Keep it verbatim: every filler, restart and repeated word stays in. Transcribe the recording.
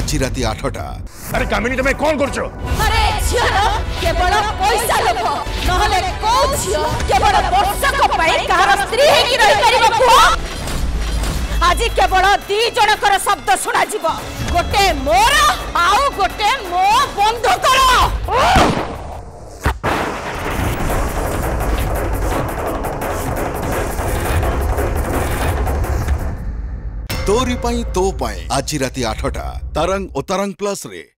आज राति आठटा। अरे कामिनी तुम्हें कौन करछो? अरे झियर केवल पैसा लोभ नहले को झियो केवल वर्षक पई कहार स्त्री हे कि रहि परिबो को आज केवल दी जनकर शब्द सुना जीव गोटे मोर आउ गोटे मो बंधुकर। तोरी पाई तो पाई आज राति आठटा तरंग और तरंग प्लस रे।